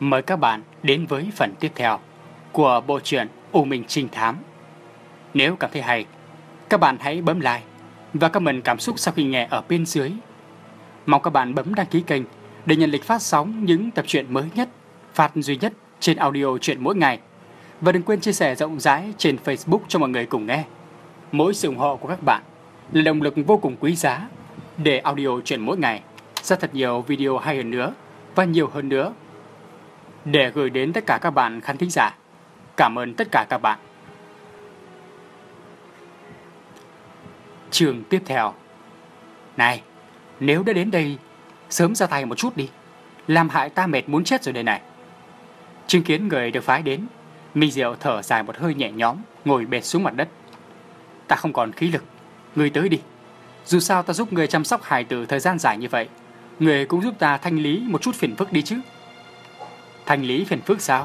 Mời các bạn đến với phần tiếp theo của bộ truyện U Minh Trinh Thám. Nếu cảm thấy hay, các bạn hãy bấm like và comment cảm xúc sau khi nghe ở bên dưới. Mong các bạn bấm đăng ký kênh để nhận lịch phát sóng những tập truyện mới nhất, phát duy nhất trên audio truyện mỗi ngày. Và đừng quên chia sẻ rộng rãi trên Facebook cho mọi người cùng nghe. Mỗi sự ủng hộ của các bạn là động lực vô cùng quý giá để audio truyện mỗi ngày ra thật nhiều video hay hơn nữa và nhiều hơn nữa để gửi đến tất cả các bạn khán thính giả. Cảm ơn tất cả các bạn. Chương tiếp theo. Này, nếu đã đến đây, sớm ra tay một chút đi. Làm hại ta mệt muốn chết rồi đây này. Chứng kiến người được phái đến, Mi Diệu thở dài một hơi nhẹ nhõm, ngồi bệt xuống mặt đất. Ta không còn khí lực, người tới đi. Dù sao ta giúp người chăm sóc hài tử thời gian dài như vậy, người cũng giúp ta thanh lý một chút phiền phức đi chứ. Thanh lý phiền phức sao?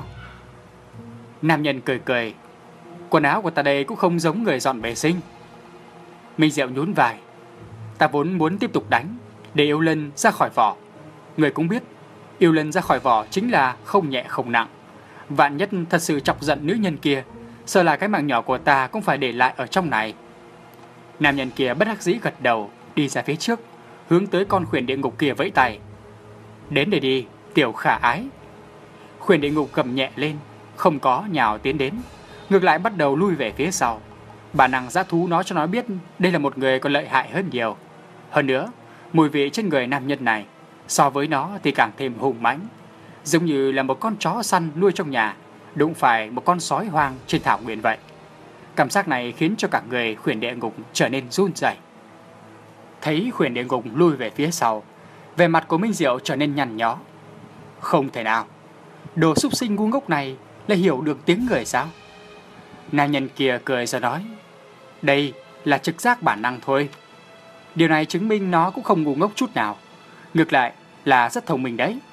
Nam nhân cười cười. Quần áo của ta đây cũng không giống người dọn vệ sinh. Minh Diệu nhún vai. Ta vốn muốn tiếp tục đánh để yêu Lân ra khỏi vỏ. Người cũng biết, yêu Lân ra khỏi vỏ chính là không nhẹ không nặng. Vạn nhất thật sự chọc giận nữ nhân kia, sợ là cái mạng nhỏ của ta cũng phải để lại ở trong này. Nam nhân kia bất đắc dĩ gật đầu, đi ra phía trước, hướng tới con khuyển địa ngục kia vẫy tay. Đến đây đi, tiểu khả ái. Khuyển địa ngục gầm nhẹ lên, không có nhào tiến đến, ngược lại bắt đầu lui về phía sau. Bản năng dã thú nói cho nó biết đây là một người còn lợi hại hơn nhiều. Hơn nữa, mùi vị trên người nam nhân này so với nó thì càng thêm hùng mãnh, giống như là một con chó săn nuôi trong nhà đụng phải một con sói hoang trên thảo nguyên vậy. Cảm giác này khiến cho cả người khuyển địa ngục trở nên run rẩy. Thấy khuyển địa ngục lui về phía sau, vẻ mặt của Minh Diệu trở nên nhăn nhó. Không thể nào, đồ súc sinh ngu ngốc này lại hiểu được tiếng người sao? Nam nhân kia cười rồi nói, đây là trực giác bản năng thôi. Điều này chứng minh nó cũng không ngu ngốc chút nào, ngược lại là rất thông minh đấy.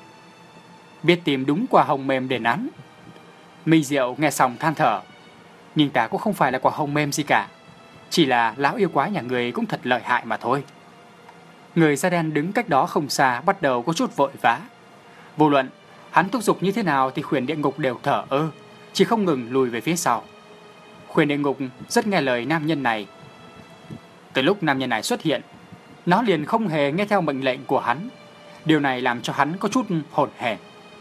Biết tìm đúng quả hồng mềm để nắn. Minh Diệu nghe xong than thở, nhưng ta cũng không phải là quả hồng mềm gì cả, chỉ là lão yêu quái nhà người cũng thật lợi hại mà thôi. Người da đen đứng cách đó không xa bắt đầu có chút vội vã. Vô luận hắn thúc giục như thế nào thì khuyển địa ngục đều thở ơ, chỉ không ngừng lùi về phía sau. Khuyển địa ngục rất nghe lời nam nhân này. Từ lúc nam nhân này xuất hiện, nó liền không hề nghe theo mệnh lệnh của hắn. Điều này làm cho hắn có chút hổn hển.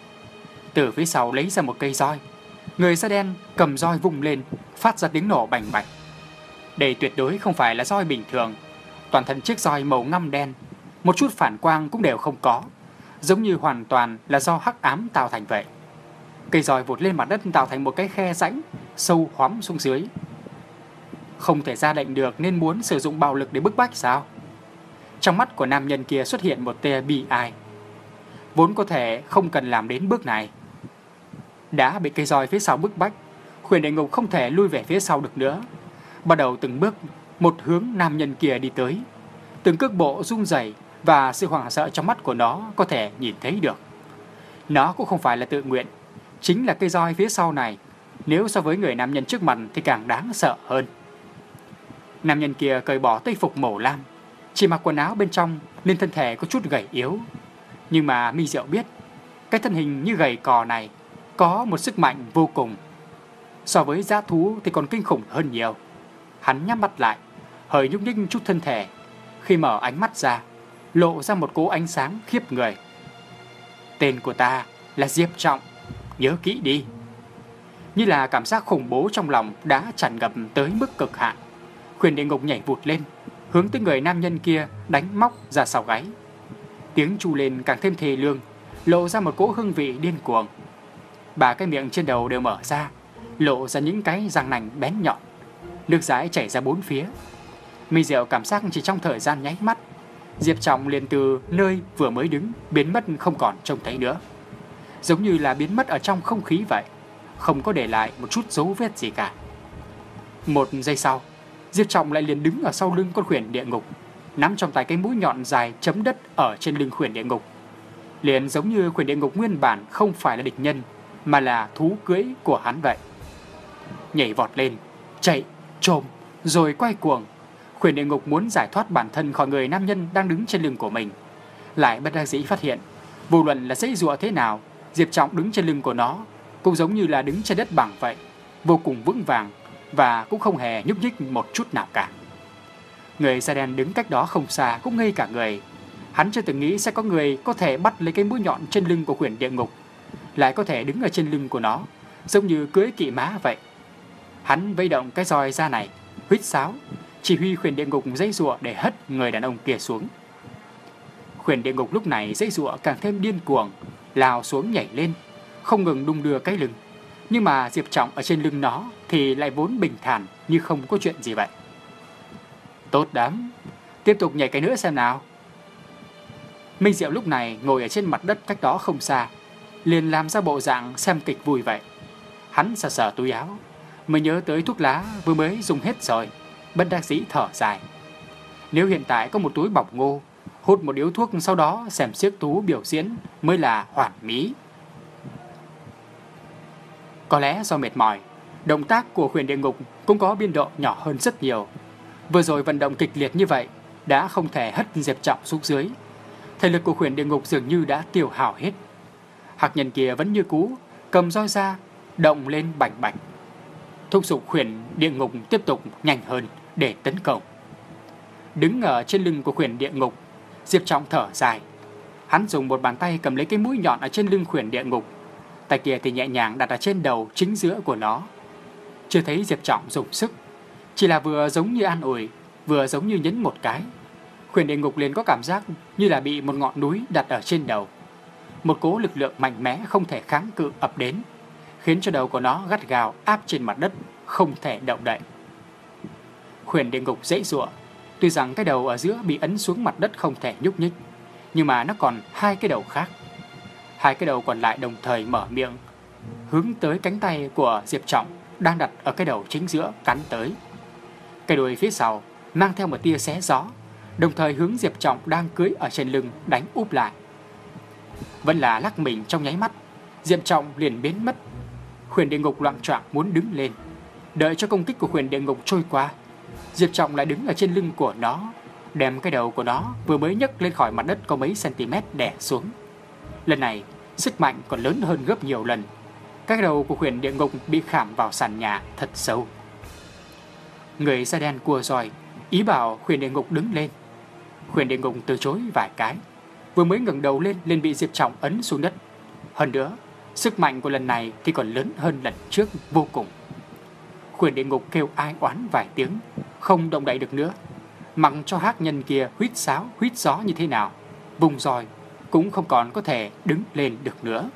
Từ phía sau lấy ra một cây roi, người da đen cầm roi vung lên, phát ra tiếng nổ bành bành. Đây tuyệt đối không phải là roi bình thường. Toàn thân chiếc roi màu ngăm đen, một chút phản quang cũng đều không có, giống như hoàn toàn là do hắc ám tạo thành vậy. Cây roi vụt lên mặt đất tạo thành một cái khe rãnh sâu hoắm xuống dưới. Không thể ra lệnh được nên muốn sử dụng bạo lực để bức bách sao? Trong mắt của nam nhân kia xuất hiện một tia bi ai. Vốn có thể không cần làm đến bước này. Đã bị cây roi phía sau bức bách, khuyển địa ngục không thể lui về phía sau được nữa, bắt đầu từng bước một hướng nam nhân kia đi tới. Từng cước bộ run rẩy và sự hoảng sợ trong mắt của nó có thể nhìn thấy được. Nó cũng không phải là tự nguyện, chính là cây roi phía sau này, nếu so với người nam nhân trước mặt thì càng đáng sợ hơn. Nam nhân kia cởi bỏ tây phục màu lam, chỉ mặc quần áo bên trong nên thân thể có chút gầy yếu. Nhưng mà Mi Diệu biết, cái thân hình như gầy cò này có một sức mạnh vô cùng. So với dã thú thì còn kinh khủng hơn nhiều. Hắn nhắm mắt lại, hơi nhúc nhích chút thân thể. Khi mở ánh mắt ra, lộ ra một cỗ ánh sáng khiếp người. Tên của ta là Diệp Trọng, nhớ kỹ đi. Như là cảm giác khủng bố trong lòng đã tràn ngập tới mức cực hạn, khuyển địa ngục nhảy vụt lên, hướng tới người nam nhân kia đánh móc ra sau gáy. Tiếng chu lên càng thêm thê lương, lộ ra một cỗ hương vị điên cuồng. Ba cái miệng trên đầu đều mở ra, lộ ra những cái răng nành bén nhọn. Nước dãi chảy ra bốn phía. Mi Diệu cảm giác chỉ trong thời gian nháy mắt, Diệp Trọng liền từ nơi vừa mới đứng biến mất không còn trông thấy nữa, giống như là biến mất ở trong không khí vậy, không có để lại một chút dấu vết gì cả. Một giây sau, Diệp Trọng lại liền đứng ở sau lưng con khuyển địa ngục, nắm trong tay cái mũi nhọn dài chấm đất ở trên lưng khuyển địa ngục. Liền giống như khuyển địa ngục nguyên bản không phải là địch nhân, mà là thú cưỡi của hắn vậy. Nhảy vọt lên, chạy, trồm, rồi quay cuồng. Khuyển địa ngục muốn giải thoát bản thân khỏi người nam nhân đang đứng trên lưng của mình, lại bất đắc dĩ phát hiện, vô luận là giãy giụa thế nào, Diệp Trọng đứng trên lưng của nó cũng giống như là đứng trên đất bằng vậy, vô cùng vững vàng và cũng không hề nhúc nhích một chút nào cả. Người da đen đứng cách đó không xa cũng ngây cả người. Hắn chưa từng nghĩ sẽ có người có thể bắt lấy cái mũi nhọn trên lưng của Huyền Địa Ngục, lại có thể đứng ở trên lưng của nó, giống như cưỡi kỵ mã vậy. Hắn vây động cái roi da này, huýt sáo, chỉ huy Huyền Địa Ngục giãy giụa để hất người đàn ông kia xuống. Huyền Địa Ngục lúc này giãy giụa càng thêm điên cuồng, lao xuống nhảy lên, không ngừng đung đưa cái lưng. Nhưng mà Diệp Trọng ở trên lưng nó thì lại vốn bình thản như không có chuyện gì vậy. Tốt lắm, tiếp tục nhảy cái nữa xem nào. Minh Diệu lúc này ngồi ở trên mặt đất cách đó không xa, liền làm ra bộ dạng xem kịch vui vậy. Hắn sờ sờ túi áo, mới nhớ tới thuốc lá vừa mới dùng hết rồi, bất đắc dĩ thở dài. Nếu hiện tại có một túi bọc ngô, hút một điếu thuốc sau đó xem xiếc Tú biểu diễn mới là hoàn mỹ. Có lẽ do mệt mỏi, động tác của Huyền Địa Ngục cũng có biên độ nhỏ hơn rất nhiều. Vừa rồi vận động kịch liệt như vậy đã không thể hất Diệp Trọng xuống dưới. Thể lực của Huyền Địa Ngục dường như đã tiêu hao hết. Hạc nhân kia vẫn như cũ, cầm roi ra, động lên bành bành, thúc giục Huyền Địa Ngục tiếp tục nhanh hơn để tấn công. Đứng ở trên lưng của Huyền Địa Ngục, Diệp Trọng thở dài. Hắn dùng một bàn tay cầm lấy cái mũi nhọn ở trên lưng Huyền Địa Ngục, tay kia thì nhẹ nhàng đặt ở trên đầu chính giữa của nó. Chưa thấy Diệp Trọng dùng sức, chỉ là vừa giống như an ủi, vừa giống như nhấn một cái. Huyền Địa Ngục liền có cảm giác như là bị một ngọn núi đặt ở trên đầu. Một cỗ lực lượng mạnh mẽ không thể kháng cự ập đến, khiến cho đầu của nó gắt gao áp trên mặt đất, không thể động đậy. Huyền Địa Ngục giãy giụa, tuy rằng cái đầu ở giữa bị ấn xuống mặt đất không thể nhúc nhích, nhưng mà nó còn hai cái đầu khác. Hai cái đầu còn lại đồng thời mở miệng, hướng tới cánh tay của Diệp Trọng đang đặt ở cái đầu chính giữa cắn tới. Cái đuôi phía sau mang theo một tia xé gió, đồng thời hướng Diệp Trọng đang cưỡi ở trên lưng đánh úp lại. Vẫn là lắc mình trong nháy mắt, Diệp Trọng liền biến mất. Huyền Địa Ngục loạng choạng muốn đứng lên. Đợi cho công kích của Huyền Địa Ngục trôi qua, Diệp Trọng lại đứng ở trên lưng của nó, đem cái đầu của nó vừa mới nhấc lên khỏi mặt đất có mấy cm đè xuống. Lần này sức mạnh còn lớn hơn gấp nhiều lần. Cái đầu của Huyền Địa Ngục bị khảm vào sàn nhà thật sâu. Người da đen cua roi ý bảo Huyền Địa Ngục đứng lên. Huyền Địa Ngục từ chối vài cái, vừa mới ngẩng đầu lên liền bị Diệp Trọng ấn xuống đất. Hơn nữa, sức mạnh của lần này thì còn lớn hơn lần trước vô cùng. Huyền Địa Ngục kêu ai oán vài tiếng, không động đậy được nữa, mặc cho hắc nhân kia huýt sáo huýt gió như thế nào, vùng roi cũng không còn có thể đứng lên được nữa.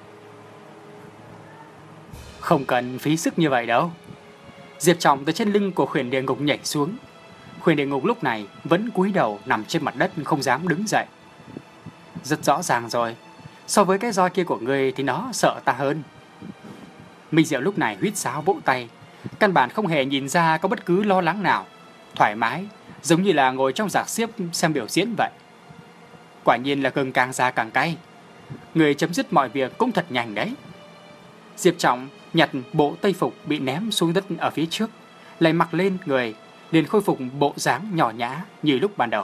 Không cần phí sức như vậy đâu. Diệp Trọng từ trên lưng của Huyền Địa Ngục nhảy xuống. Huyền Địa Ngục lúc này vẫn cúi đầu nằm trên mặt đất không dám đứng dậy. Rất rõ ràng rồi, so với cái roi kia của ngươi thì nó sợ ta hơn. Minh Diệu lúc này huýt sáo vỗ tay, căn bản không hề nhìn ra có bất cứ lo lắng nào, thoải mái, giống như là ngồi trong rạp xiếc xem biểu diễn vậy. Quả nhiên là gừng càng già càng cay, người chấm dứt mọi việc cũng thật nhanh đấy. Diệp Trọng nhặt bộ tây phục bị ném xuống đất ở phía trước, lại mặc lên người, liền khôi phục bộ dáng nhỏ nhã như lúc ban đầu.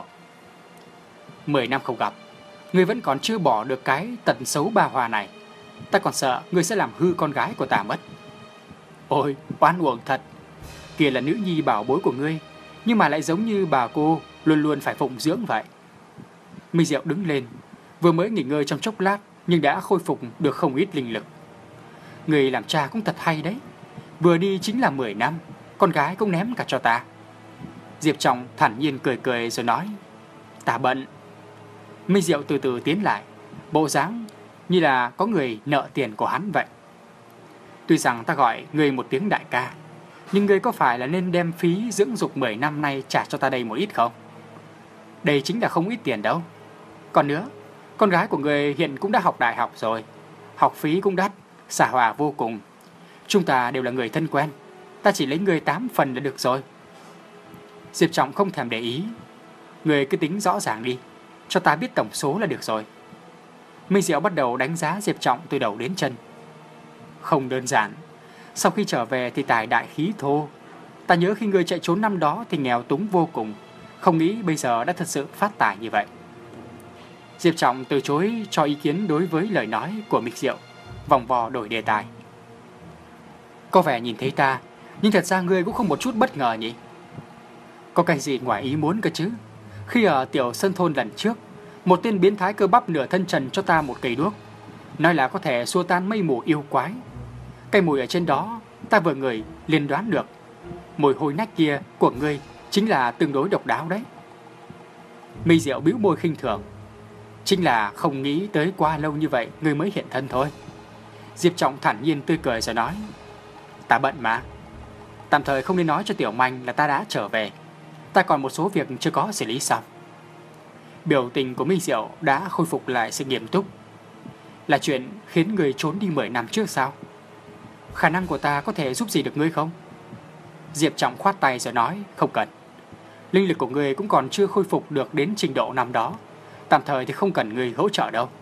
10 năm không gặp, ngươi vẫn còn chưa bỏ được cái tật xấu ba hoa này. Ta còn sợ ngươi sẽ làm hư con gái của ta mất. Ôi, oan uổng thật. Kia là nữ nhi bảo bối của ngươi, nhưng mà lại giống như bà cô luôn luôn phải phụng dưỡng vậy. Minh Diệu đứng lên, vừa mới nghỉ ngơi trong chốc lát nhưng đã khôi phục được không ít linh lực. Người làm cha cũng thật hay đấy, vừa đi chính là 10 năm, con gái cũng ném cả cho ta. Diệp Trọng thản nhiên cười cười rồi nói, ta bận. Minh Diệu từ từ tiến lại, bộ dáng như là có người nợ tiền của hắn vậy. Tuy rằng ta gọi người một tiếng đại ca, nhưng người có phải là nên đem phí dưỡng dục 10 năm nay trả cho ta đây một ít không? Đây chính là không ít tiền đâu. Còn nữa, con gái của người hiện cũng đã học đại học rồi, học phí cũng đắt, xả hòa vô cùng. Chúng ta đều là người thân quen, ta chỉ lấy người 8 phần là được rồi. Diệp Trọng không thèm để ý, người cứ tính rõ ràng đi, cho ta biết tổng số là được rồi. Minh Diệu bắt đầu đánh giá Diệp Trọng từ đầu đến chân. Không đơn giản, sau khi trở về thì tài đại khí thô. Ta nhớ khi ngươi chạy trốn năm đó thì nghèo túng vô cùng, không nghĩ bây giờ đã thật sự phát tài như vậy. Diệp Trọng từ chối cho ý kiến đối với lời nói của Minh Diệu. vòng vò đổi đề tài. Có vẻ nhìn thấy ta, nhưng thật ra ngươi cũng không một chút bất ngờ nhỉ? Có cái gì ngoài ý muốn cơ chứ? Khi ở tiểu sân thôn lần trước, một tên biến thái cơ bắp nửa thân trần cho ta một cây đuốc, nói là có thể xua tan mây mù yêu quái. Cái mùi ở trên đó, ta vừa ngửi liền đoán được. Mùi hôi nách kia của ngươi chính là tương đối độc đáo đấy. Mi Diệu bĩu môi khinh thường. Chính là không nghĩ tới qua lâu như vậy ngươi mới hiện thân thôi. Diệp Trọng thản nhiên tươi cười rồi nói, ta bận mà. Tạm thời không nên nói cho Tiểu Manh là ta đã trở về. Ta còn một số việc chưa có xử lý xong. Biểu tình của Mi Diệu đã khôi phục lại sự nghiêm túc. Là chuyện khiến người trốn đi 10 năm trước sao? Khả năng của ta có thể giúp gì được ngươi không? Diệp Trọng khoát tay rồi nói, không cần. Linh lực của ngươi cũng còn chưa khôi phục được đến trình độ năm đó. Tạm thời thì không cần ngươi hỗ trợ đâu.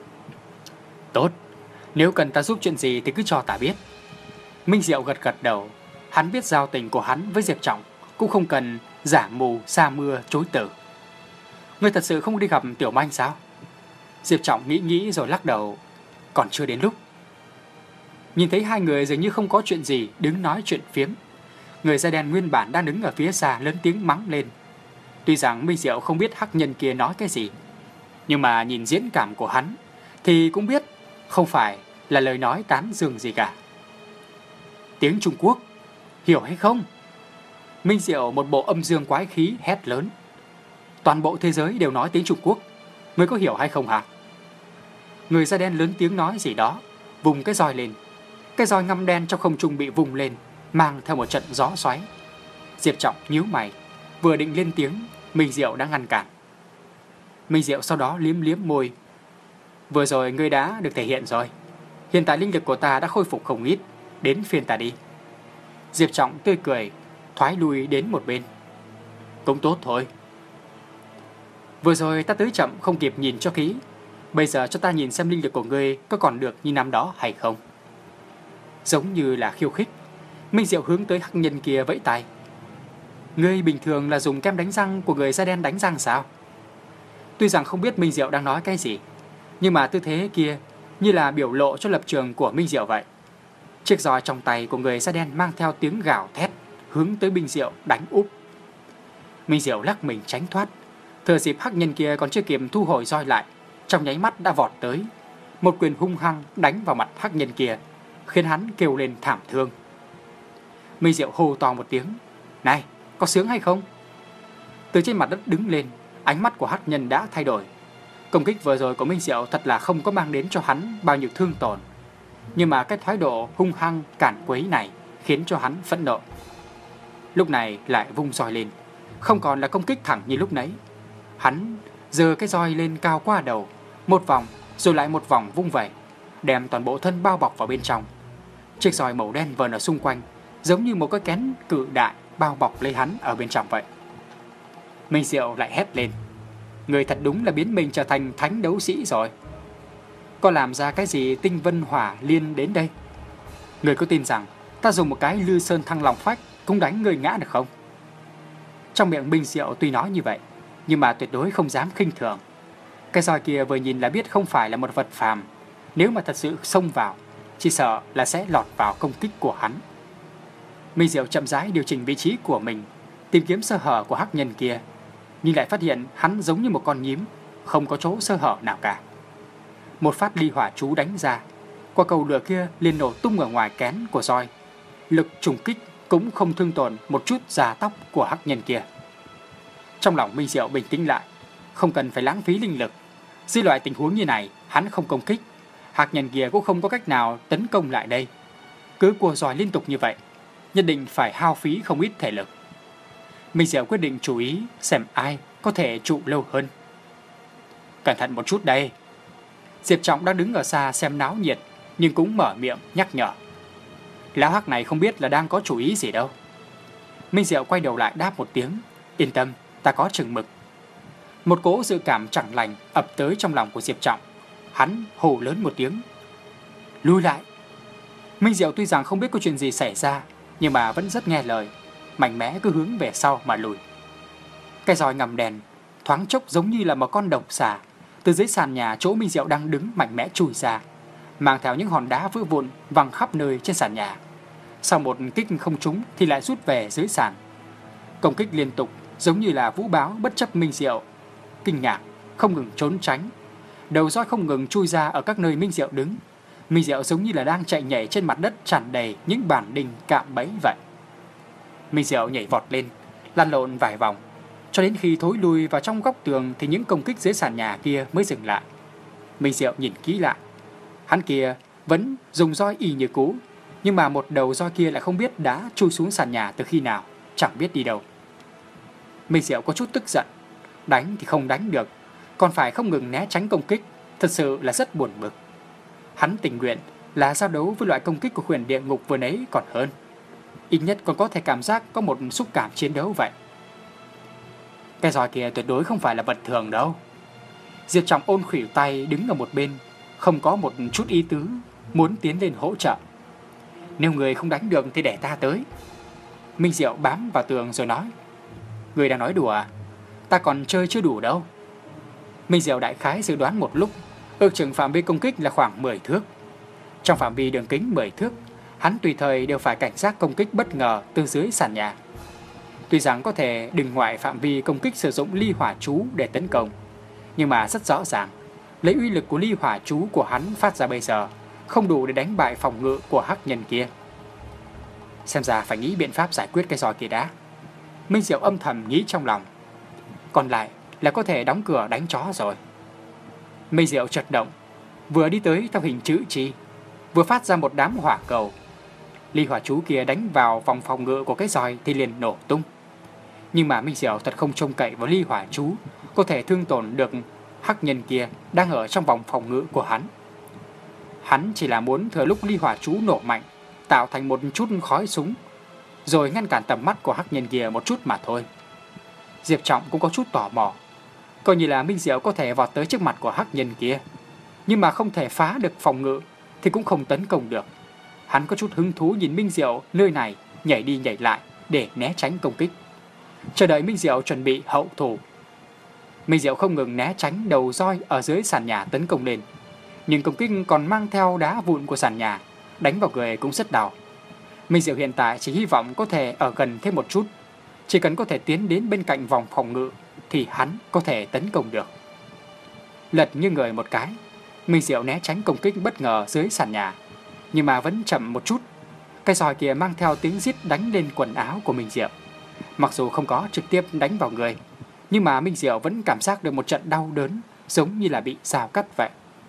Tốt, nếu cần ta giúp chuyện gì thì cứ cho ta biết. Minh Diệu gật gật đầu. Hắn biết giao tình của hắn với Diệp Trọng, cũng không cần giả mù sa mưa chối từ. Ngươi thật sự không đi gặp Tiểu Manh sao? Diệp Trọng nghĩ rồi lắc đầu, còn chưa đến lúc. Nhìn thấy hai người dường như không có chuyện gì đứng nói chuyện phiếm, người da đen nguyên bản đang đứng ở phía xa lớn tiếng mắng lên. Tuy rằng Minh Diệu không biết hắc nhân kia nói cái gì, nhưng mà nhìn diễn cảm của hắn thì cũng biết không phải là lời nói tán dương gì cả. Tiếng Trung Quốc, hiểu hay không? Minh Diệu một bộ âm dương quái khí hét lớn. Toàn bộ thế giới đều nói tiếng Trung Quốc, ngươi có hiểu hay không hả? Người da đen lớn tiếng nói gì đó, vùng cái roi lên. Cái roi ngăm đen trong không trung bị vùng lên, mang theo một trận gió xoáy. Diệp Trọng nhíu mày, vừa định lên tiếng, Minh Diệu đã ngăn cản. Minh Diệu sau đó liếm liếm môi. Vừa rồi ngươi đã được thể hiện rồi. Hiện tại linh lực của ta đã khôi phục không ít, đến phiên ta đi. Diệp Trọng tươi cười, thoái lui đến một bên. Cũng tốt thôi. Vừa rồi ta tới chậm không kịp nhìn cho kỹ. Bây giờ cho ta nhìn xem linh lực của ngươi có còn được như năm đó hay không. Giống như là khiêu khích, Minh Diệu hướng tới hắc nhân kia vẫy tay. Ngươi bình thường là dùng kem đánh răng của người da đen đánh răng sao? Tuy rằng không biết Minh Diệu đang nói cái gì, nhưng mà tư thế kia như là biểu lộ cho lập trường của Minh Diệu vậy. Chiếc roi trong tay của người da đen mang theo tiếng gào thét, hướng tới Minh Diệu đánh úp. Minh Diệu lắc mình tránh thoát, thừa dịp hắc nhân kia còn chưa kịp thu hồi roi lại, trong nháy mắt đã vọt tới, một quyền hung hăng đánh vào mặt hắc nhân kia, khiến hắn kêu lên thảm thương. Minh Diệu hô to một tiếng, này, có sướng hay không? Từ trên mặt đất đứng lên, ánh mắt của hắc nhân đã thay đổi. Công kích vừa rồi của Minh Diệu thật là không có mang đến cho hắn bao nhiêu thương tổn, nhưng mà cái thái độ hung hăng cản quấy này khiến cho hắn phẫn nộ. Lúc này lại vung roi lên, không còn là công kích thẳng như lúc nãy. Hắn giơ cái roi lên cao qua đầu, một vòng rồi lại một vòng vung vẩy, đem toàn bộ thân bao bọc vào bên trong. Chiếc roi màu đen vờn ở xung quanh, giống như một cái kén cự đại bao bọc lấy hắn ở bên trong vậy. Minh Diệu lại hét lên, người thật đúng là biến mình trở thành thánh đấu sĩ rồi. Có làm ra cái gì tinh vân hỏa liên đến đây? Người có tin rằng ta dùng một cái Lư Sơn Thăng Long Phách cũng đánh người ngã được không? Trong miệng Minh Diệu tuy nói như vậy, nhưng mà tuyệt đối không dám khinh thường. Cái roi kia vừa nhìn là biết không phải là một vật phàm, nếu mà thật sự xông vào, chỉ sợ là sẽ lọt vào công kích của hắn. Minh Diệu chậm rãi điều chỉnh vị trí của mình, tìm kiếm sơ hở của hắc nhân kia, nhưng lại phát hiện hắn giống như một con nhím, không có chỗ sơ hở nào cả. Một phát ly hỏa chú đánh ra, quả cầu lửa kia liền nổ tung ở ngoài kén của roi. Lực trùng kích cũng không thương tổn một chút da tóc của hắc nhân kia. Trong lòng Minh Diệu bình tĩnh lại, không cần phải lãng phí linh lực. Dưới loại tình huống như này, hắn không công kích, hắc nhân kia cũng không có cách nào tấn công lại đây. Cứ cua roi liên tục như vậy, nhất định phải hao phí không ít thể lực. Minh Diệu quyết định chú ý xem ai có thể trụ lâu hơn. Cẩn thận một chút đây. Diệp Trọng đang đứng ở xa xem náo nhiệt, nhưng cũng mở miệng nhắc nhở. Lão hắc này không biết là đang có chủ ý gì đâu. Minh Diệu quay đầu lại đáp một tiếng, yên tâm, ta có chừng mực. Một cỗ dự cảm chẳng lành ập tới trong lòng của Diệp Trọng. Hắn hô lớn một tiếng, lui lại. Minh Diệu tuy rằng không biết có chuyện gì xảy ra, nhưng mà vẫn rất nghe lời, mạnh mẽ cứ hướng về sau mà lùi. Cái roi ngầm đèn thoáng chốc giống như là một con độc xà từ dưới sàn nhà chỗ Minh Diệu đang đứng mạnh mẽ chui ra, mang theo những hòn đá vỡ vụn văng khắp nơi trên sàn nhà. Sau một kích không trúng thì lại rút về dưới sàn. Công kích liên tục giống như là vũ báo bất chấp Minh Diệu kinh ngạc, không ngừng trốn tránh. Đầu roi không ngừng chui ra ở các nơi Minh Diệu đứng. Minh Diệu giống như là đang chạy nhảy trên mặt đất tràn đầy những bản đinh cạm bẫy vậy. Minh Diệu nhảy vọt lên, lăn lộn vài vòng, cho đến khi thối lui vào trong góc tường thì những công kích dưới sàn nhà kia mới dừng lại. Minh Diệu nhìn kỹ lại, hắn kia vẫn dùng roi y như cũ, nhưng mà một đầu roi kia lại không biết đã chui xuống sàn nhà từ khi nào, chẳng biết đi đâu. Minh Diệu có chút tức giận, đánh thì không đánh được, còn phải không ngừng né tránh công kích, thật sự là rất buồn bực. Hắn tình nguyện là giao đấu với loại công kích của huyền địa ngục vừa nãy còn hơn, ít nhất còn có thể cảm giác có một xúc cảm chiến đấu vậy. Cái roi kia tuyệt đối không phải là vật thường đâu. Diệp Trọng ôn khuỷu tay đứng ở một bên, không có một chút ý tứ muốn tiến lên hỗ trợ. Nếu người không đánh được thì để ta tới. Minh Diệu bám vào tường rồi nói. Người đang nói đùa à? Ta còn chơi chưa đủ đâu. Minh Diệu đại khái dự đoán một lúc, ước chừng phạm vi công kích là khoảng 10 thước. Trong phạm vi đường kính 10 thước, hắn tùy thời đều phải cảnh giác công kích bất ngờ từ dưới sàn nhà. Tuy rằng có thể đừng ngoại phạm vi công kích sử dụng ly hỏa chú để tấn công, nhưng mà rất rõ ràng, lấy uy lực của ly hỏa chú của hắn phát ra bây giờ không đủ để đánh bại phòng ngự của hắc nhân kia. Xem ra phải nghĩ biện pháp giải quyết cái roi kia đã. Minh Diệu âm thầm nghĩ trong lòng. Còn lại là có thể đóng cửa đánh chó rồi. Minh Diệu chợt động, vừa đi tới theo hình chữ chi, vừa phát ra một đám hỏa cầu. Ly hỏa chú kia đánh vào vòng phòng ngự của cái roi thì liền nổ tung. Nhưng mà Minh Diệu thật không trông cậy vào ly hỏa chú có thể thương tổn được hắc nhân kia đang ở trong vòng phòng ngự của hắn. Hắn chỉ là muốn thừa lúc ly hỏa chú nổ mạnh, tạo thành một chút khói súng, rồi ngăn cản tầm mắt của hắc nhân kia một chút mà thôi. Diệp Trọng cũng có chút tò mò, coi như là Minh Diệu có thể vọt tới trước mặt của hắc nhân kia, nhưng mà không thể phá được phòng ngự thì cũng không tấn công được. Hắn có chút hứng thú nhìn Minh Diệu nơi này nhảy đi nhảy lại để né tránh công kích, chờ đợi Minh Diệu chuẩn bị hậu thủ. Minh Diệu không ngừng né tránh đầu roi ở dưới sàn nhà tấn công lên, nhưng công kích còn mang theo đá vụn của sàn nhà, đánh vào người cũng rất đau. Minh Diệu hiện tại chỉ hy vọng có thể ở gần thêm một chút, chỉ cần có thể tiến đến bên cạnh vòng phòng ngự thì hắn có thể tấn công được. Lật như người một cái, Minh Diệu né tránh công kích bất ngờ dưới sàn nhà, nhưng mà vẫn chậm một chút. Cái roi kia mang theo tiếng rít đánh lên quần áo của Minh Diệu. Mặc dù không có trực tiếp đánh vào người, nhưng mà Minh Diệu vẫn cảm giác được một trận đau đớn, giống như là bị dao cắt vậy.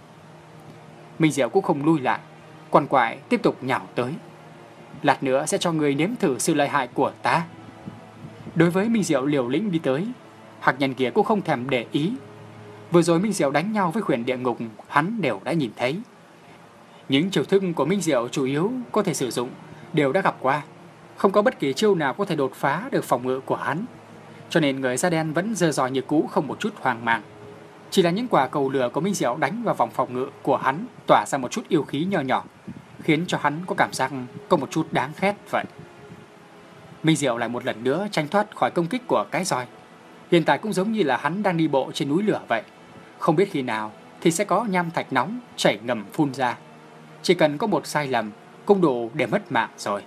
Minh Diệu cũng không lui lại, quằn quại tiếp tục nhào tới. Lát nữa sẽ cho người nếm thử sự lợi hại của ta. Đối với Minh Diệu liều lĩnh đi tới, hắc nhân kia cũng không thèm để ý. Vừa rồi Minh Diệu đánh nhau với huyền địa ngục, hắn đều đã nhìn thấy. Những chiêu thức của Minh Diệu chủ yếu có thể sử dụng đều đã gặp qua, không có bất kỳ chiêu nào có thể đột phá được phòng ngự của hắn. Cho nên người da đen vẫn giơ roi như cũ, không một chút hoang mang. Chỉ là những quả cầu lửa của Minh Diệu đánh vào vòng phòng ngự của hắn tỏa ra một chút yêu khí nho nhỏ, khiến cho hắn có cảm giác có một chút đáng ghét vậy. Minh Diệu lại một lần nữa tranh thoát khỏi công kích của cái roi. Hiện tại cũng giống như là hắn đang đi bộ trên núi lửa vậy, không biết khi nào thì sẽ có nham thạch nóng chảy ngầm phun ra. Chỉ cần có một sai lầm cũng đủ để mất mạng rồi.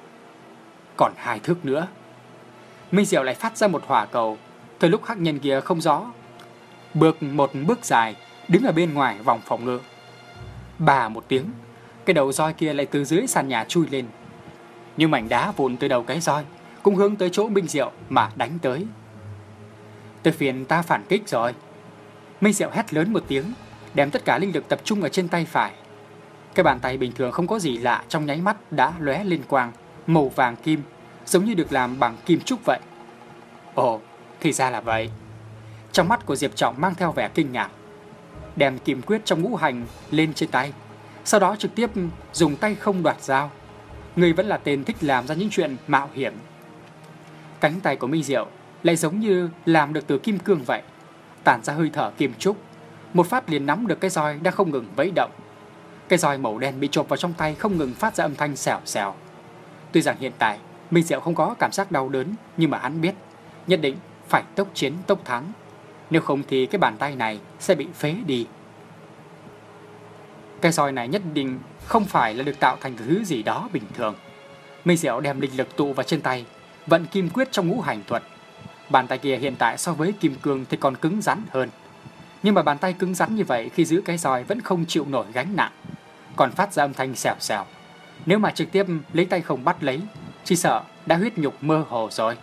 Còn 2 thước nữa. Minh Diệu lại phát ra một hỏa cầu. Từ lúc hắc nhân kia không rõ, bước một bước dài, đứng ở bên ngoài vòng phòng ngự. Bà một tiếng, cái đầu roi kia lại từ dưới sàn nhà chui lên. Nhưng mảnh đá vụn từ đầu cái roi cũng hướng tới chỗ Minh Diệu mà đánh tới. Tới phiền ta phản kích rồi. Minh Diệu hét lớn một tiếng, đem tất cả linh lực tập trung ở trên tay phải. Cái bàn tay bình thường không có gì lạ trong nháy mắt đã lóe lên quang màu vàng kim, giống như được làm bằng kim trúc vậy. Ồ, thì ra là vậy. Trong mắt của Diệp Trọng mang theo vẻ kinh ngạc, đem kim quyết trong ngũ hành lên trên tay, sau đó trực tiếp dùng tay không đoạt dao. Người vẫn là tên thích làm ra những chuyện mạo hiểm. Cánh tay của Minh Diệu lại giống như làm được từ kim cương vậy, tản ra hơi thở kim trúc, một phát liền nắm được cái roi đang không ngừng vẫy động. Cái roi màu đen bị chộp vào trong tay không ngừng phát ra âm thanh xèo xèo. Tuy rằng hiện tại Minh Diệu không có cảm giác đau đớn, nhưng mà hắn biết nhất định phải tốc chiến tốc thắng, nếu không thì cái bàn tay này sẽ bị phế đi. Cái roi này nhất định không phải là được tạo thành thứ gì đó bình thường. Minh Diệu đem linh lực tụ vào trên tay, vận kim quyết trong ngũ hành thuật. Bàn tay kia hiện tại so với kim cương thì còn cứng rắn hơn. Nhưng mà bàn tay cứng rắn như vậy khi giữ cái roi vẫn không chịu nổi gánh nặng, còn phát ra âm thanh xèo xèo. Nếu mà trực tiếp lấy tay không bắt lấy, chỉ sợ đã huyết nhục mơ hồ rồi.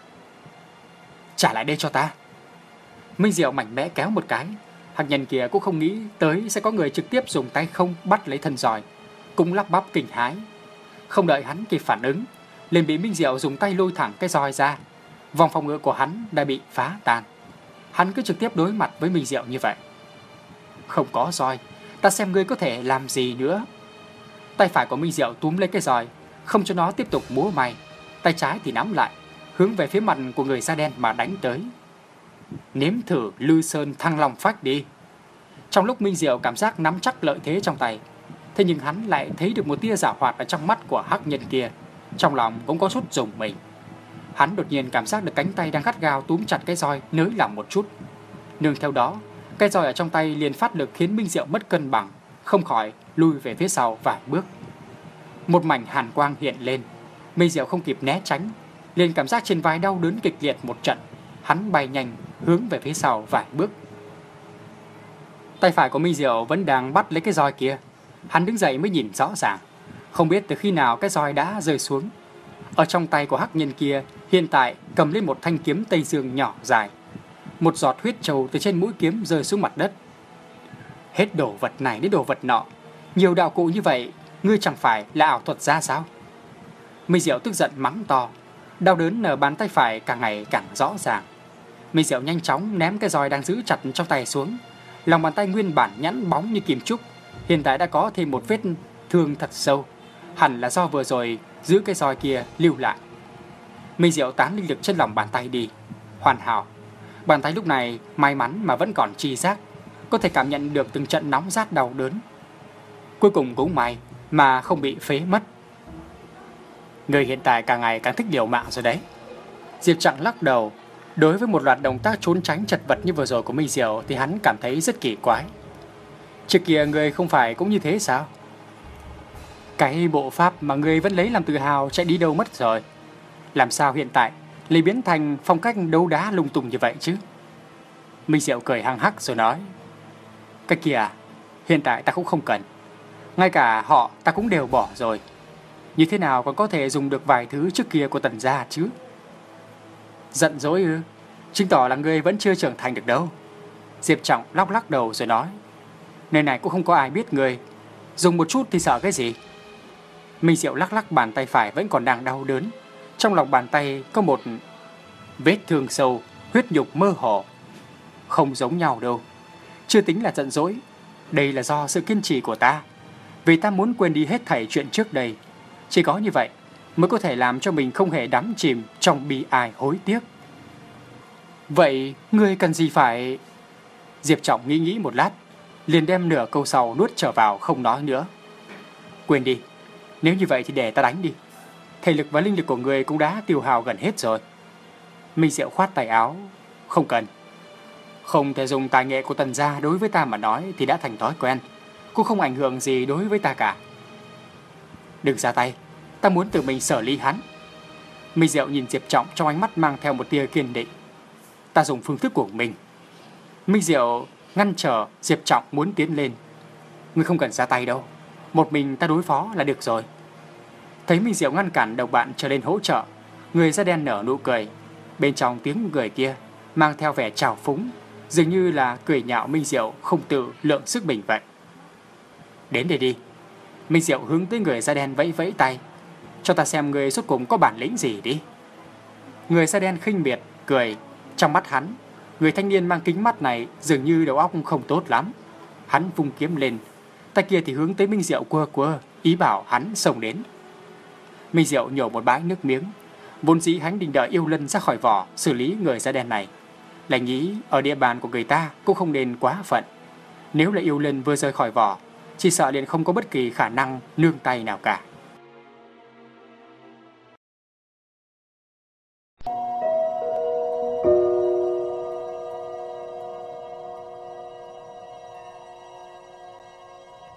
Trả lại đây cho ta. Minh Diệu mạnh mẽ kéo một cái. Hắc nhân kia cũng không nghĩ tới sẽ có người trực tiếp dùng tay không bắt lấy thân roi, cũng lắp bắp kinh hãi. Không đợi hắn kịp phản ứng, liền bị Minh Diệu dùng tay lôi thẳng cái roi ra. Vòng phòng ngự của hắn đã bị phá tan. Hắn cứ trực tiếp đối mặt với Minh Diệu như vậy. Không có roi, ta xem ngươi có thể làm gì nữa. Tay phải của Minh Diệu túm lấy cái roi, không cho nó tiếp tục múa may. Tay trái thì nắm lại, hướng về phía mặt của người da đen mà đánh tới. Nếm thử Lư Sơn Thăng Long Phách đi. Trong lúc Minh Diệu cảm giác nắm chắc lợi thế trong tay, thế nhưng hắn lại thấy được một tia giảo hoạt ở trong mắt của hắc nhân kia. Trong lòng cũng có chút rùng mình. Hắn đột nhiên cảm giác được cánh tay đang gắt gao túm chặt cái roi nới lỏng một chút. Nương theo đó, cái roi ở trong tay liền phát lực khiến Minh Diệu mất cân bằng, không khỏi lui về phía sau vài bước. Một mảnh hàn quang hiện lên, Minh Diệu không kịp né tránh, liền cảm giác trên vai đau đớn kịch liệt một trận. Hắn bay nhanh hướng về phía sau vài bước. Tay phải của Minh Diệu vẫn đang bắt lấy cái roi kia. Hắn đứng dậy mới nhìn rõ ràng, không biết từ khi nào cái roi đã rơi xuống. Ở trong tay của hắc nhân kia hiện tại cầm lên một thanh kiếm Tây Dương nhỏ dài. Một giọt huyết trâu từ trên mũi kiếm rơi xuống mặt đất. Hết đồ vật này đến đồ vật nọ, nhiều đạo cụ như vậy, ngươi chẳng phải là ảo thuật ra sao? Minh Diệu tức giận mắng to. Đau đớn ở bàn tay phải càng ngày càng rõ ràng. Minh Diệu nhanh chóng ném cái roi đang giữ chặt trong tay xuống. Lòng bàn tay nguyên bản nhẵn bóng như kim trúc, hiện tại đã có thêm một vết thương thật sâu, hẳn là do vừa rồi giữ cái roi kia lưu lại. Minh Diệu tán linh lực trên lòng bàn tay đi. Hoàn hảo. Bàn tay lúc này may mắn mà vẫn còn tri giác, có thể cảm nhận được từng trận nóng rát đau đớn. Cuối cùng cũng may mà không bị phế mất. Người hiện tại càng ngày càng thích liều mạng rồi đấy. Diệp Trạng lắc đầu. Đối với một loạt động tác trốn tránh chật vật như vừa rồi của Minh Diệu thì hắn cảm thấy rất kỳ quái. Trước kia người không phải cũng như thế sao? Cái bộ pháp mà người vẫn lấy làm tự hào chạy đi đâu mất rồi? Làm sao hiện tại lại biến thành phong cách đấu đá lung tung như vậy chứ? Minh Diệu cười hăng hắc rồi nói. Cái kia à, hiện tại ta cũng không cần. Ngay cả họ ta cũng đều bỏ rồi. Như thế nào còn có thể dùng được vài thứ trước kia của Tần gia chứ? Giận dỗi ư? Chứng tỏ là ngươi vẫn chưa trưởng thành được đâu. Diệp Trọng lắc đầu rồi nói. Nơi này cũng không có ai biết ngươi, dùng một chút thì sợ cái gì? Minh Diệu lắc bàn tay phải vẫn còn đang đau đớn. Trong lòng bàn tay có một vết thương sâu, huyết nhục mơ hồ. Không giống nhau đâu. Chưa tính là giận dỗi, đây là do sự kiên trì của ta. Vì ta muốn quên đi hết thảy chuyện trước đây. Chỉ có như vậy mới có thể làm cho mình không hề đắm chìm trong bi ai hối tiếc. Vậy ngươi cần gì phải... Diệp Trọng nghĩ một lát, liền đem nửa câu sau nuốt trở vào không nói nữa. Quên đi, nếu như vậy thì để ta đánh đi. Thể lực và linh lực của ngươi cũng đã tiêu hao gần hết rồi. Minh Diệu khoát tay áo. Không cần. Không thể dùng tài nghệ của Tần gia đối với ta mà nói thì đã thành thói quen, cũng không ảnh hưởng gì đối với ta cả. Đừng ra tay, ta muốn tự mình xử lý hắn. Minh Diệu nhìn Diệp Trọng trong ánh mắt mang theo một tia kiên định. Ta dùng phương thức của mình. Minh Diệu ngăn trở Diệp Trọng muốn tiến lên. Ngươi không cần ra tay đâu, một mình ta đối phó là được rồi. Thấy Minh Diệu ngăn cản đồng bạn trở lên hỗ trợ, người da đen nở nụ cười. Bên trong tiếng cười kia mang theo vẻ trào phúng, dường như là cười nhạo Minh Diệu không tự lượng sức mình vậy. Đến đây đi. Minh Diệu hướng tới người da đen vẫy vẫy tay. Cho ta xem người rốt cùng có bản lĩnh gì đi. Người da đen khinh miệt cười. Trong mắt hắn, người thanh niên mang kính mắt này dường như đầu óc không tốt lắm. Hắn vung kiếm lên, tay kia thì hướng tới Minh Diệu quơ, ý bảo hắn xông đến. Minh Diệu nhổ một bãi nước miếng. Vốn dĩ hắn định đợi yêu lân ra khỏi vỏ xử lý người da đen này, lại nghĩ ở địa bàn của người ta cũng không nên quá phận. Nếu là yêu lân vừa rời khỏi vỏ, chỉ sợ liền không có bất kỳ khả năng nương tay nào cả.